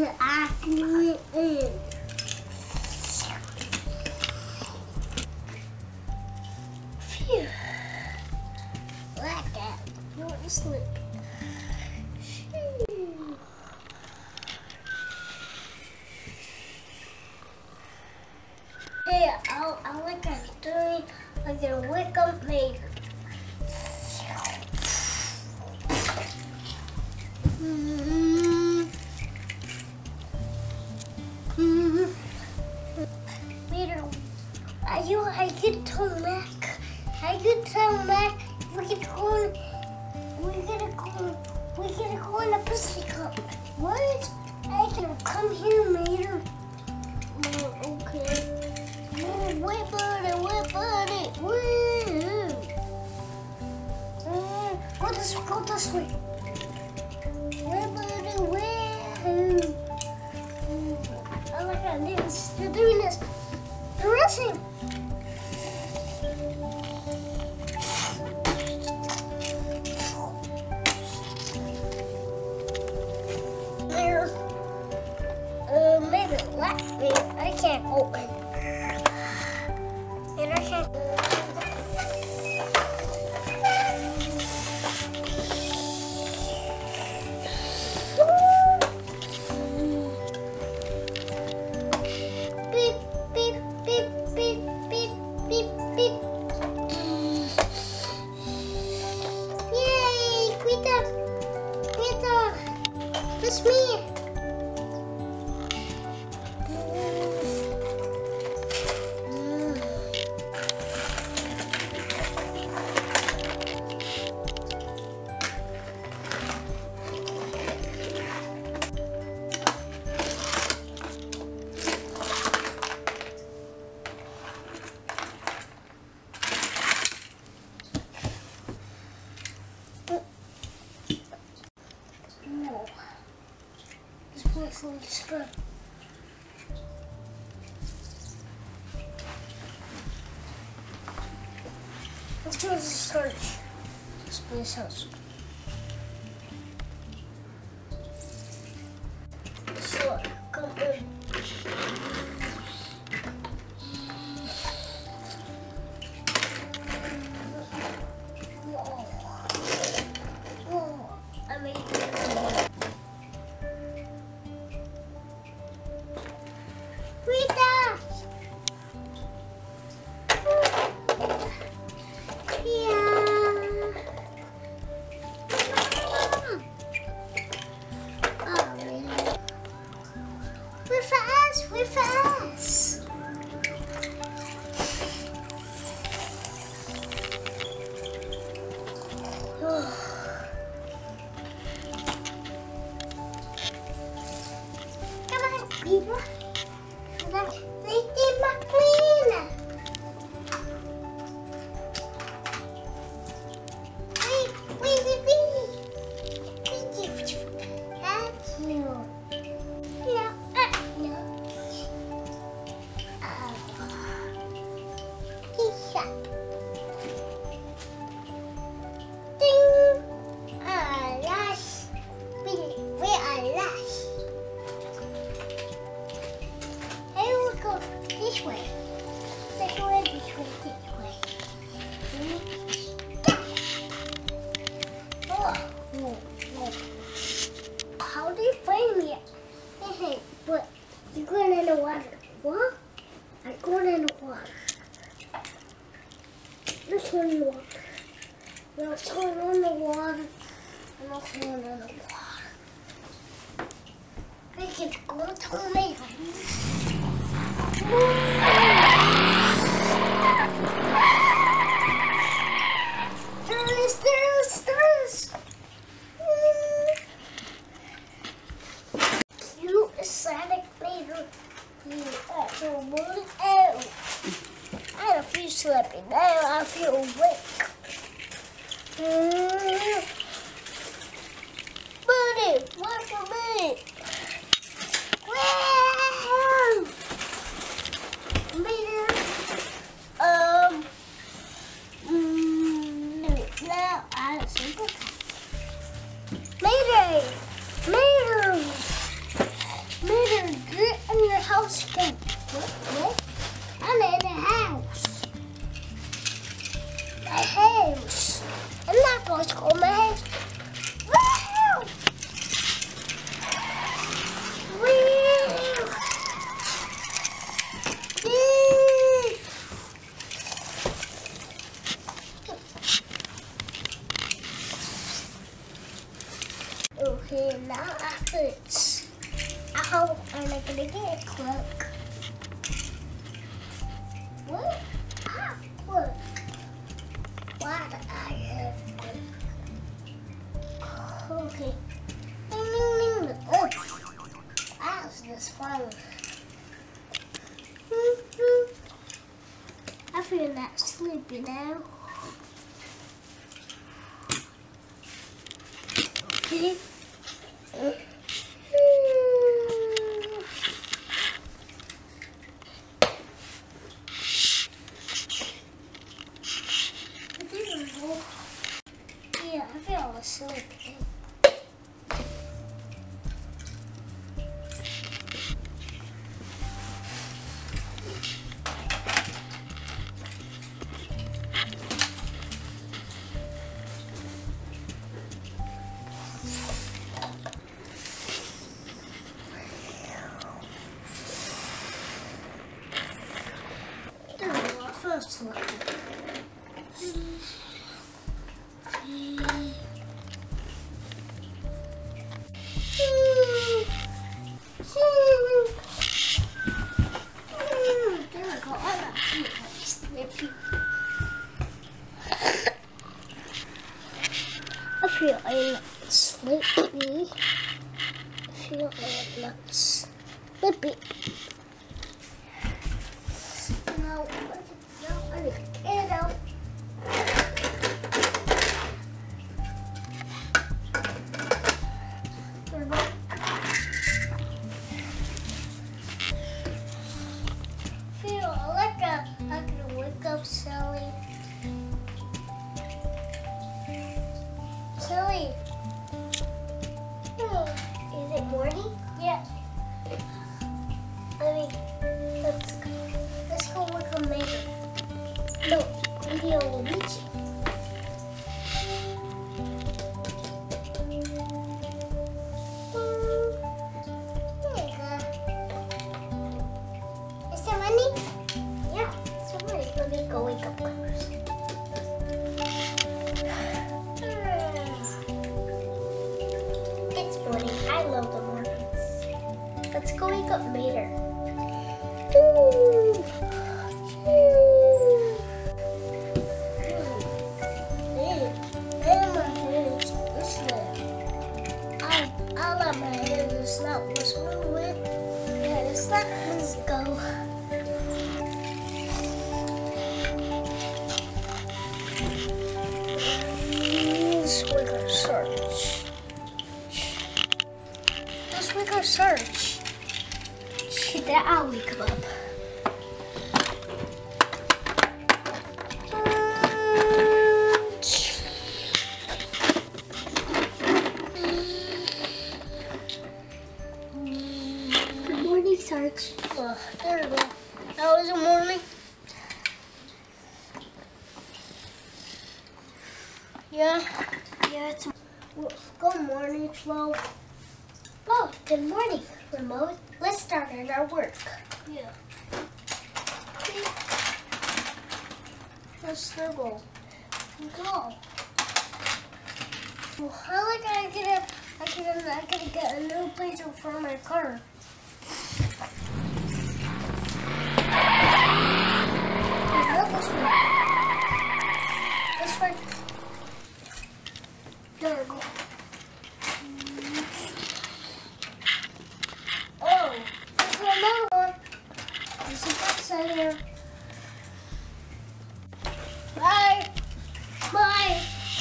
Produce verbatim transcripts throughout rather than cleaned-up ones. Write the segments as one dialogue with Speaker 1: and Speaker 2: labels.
Speaker 1: I can eat. Phew. Like that. You want to sleep. Hey, I'll, I'll like I'm doing, I'm gonna wake up later. Mm-hmm. Mm-hmm. Later, are you, I could tell Mac, I could tell Mac, we could go, we're gonna go, we're gonna go in a pussy cup. What? I can come here later. Oh, okay. Wait, buddy, wait, buddy, woo! Uh, go this, go this way. Wait, buddy, woo! I like how this. They're doing this. They're rushing. There. Uh, maybe let me. I can't open. It's me. This looks good. Let's do a search. This place house. So, come in. Whoa. Whoa. I made it. We're fast. Come on, Peter. Come on, Lady McQueen. Wait, wait, wait, wait. Thank you. Yeah. This way. This way, this way, this way. Oh, whoa, whoa. How do you find me? Hey, but you're going in the water. What? I'm going in the water. Let's go in the water. Let's go in the water. I'm not going in the water. We can go to me. Turns, turns, turns. You Sonic later. You after one out. I don't feel sleepy now. I feel awake. Mm. Buddy, wait for me. Wow. Later. Um. Mm, now I have some Mayday! Mayday! how am I gonna get a cloak? What? Ah, look. Why do I have cloak? Okay. Oh, that's this fun. I feel not sleepy now. Okay. Yeah, I feel sleepy. First look. I feel I'm sleepy. I feel I'm not sleepy. No, no, I need to get out. Feel like a, I can wake up, Sally. Sally. Is it morning? Yeah. I mean, let's go. Let's go work on later. No, maybe I will reach it. There you go. Is that money? Yeah, it's money. Let me go wake up first. It's morning. I love the mornings. Let's go wake up later. Ooh. Let's go. This week our search. This week our search. That I'll wake up. Good morning, Sarge. Oh, there we go. That was a morning. Yeah. Yeah, it's good morning, Flo. Oh, good morning, Remote. Let's start on our work. Yeah. Let's go. Go. Well, how like I get a, I get a, I gotta get a new plate for my car. This way. This way. There we go. Oh, there's another one. There's a box out here. Bye. Bye.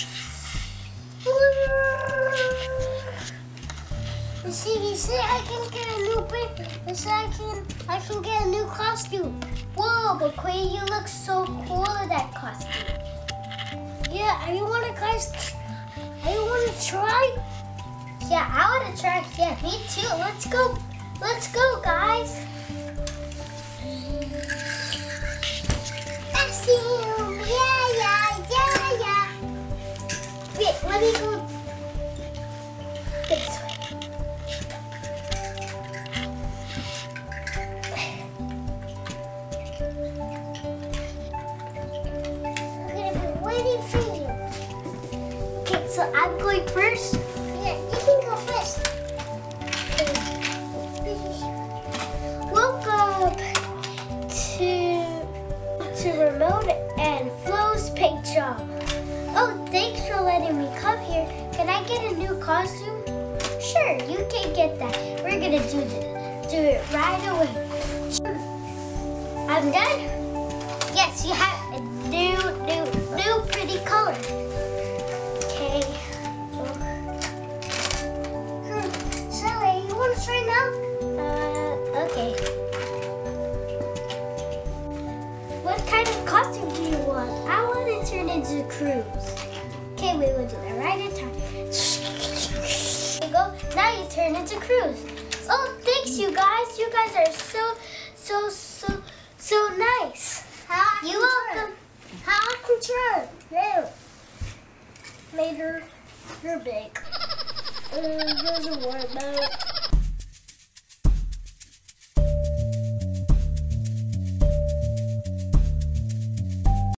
Speaker 1: You see, you see, I can get a new paper. You see, I can, I can get a new costume. Whoa, but Quay, you look so cool in that costume. Yeah, are you wanna guys? Are you wanna try? Yeah, I wanna try. Yeah, me too. Let's go. Let's go, guys. Costume. Yeah, yeah, yeah, yeah. Wait, let me go this way. So I'm going first? Yeah, you can go first. to get that. We're gonna do this. Do it right away. I'm done. Yes, you have a new, new, new pretty color. Okay. Sally, you want to try now? Uh, okay. What kind of costume do you want? I want to turn into Cruz. Okay, we will do that right in time. There you go. Now you turn into Cruz. Oh, thanks, you guys. You guys are so, so, so, so nice.
Speaker 2: How
Speaker 1: You're welcome.
Speaker 2: How I can turn?
Speaker 1: There. Later, you're big. Uh, doesn't worry about it.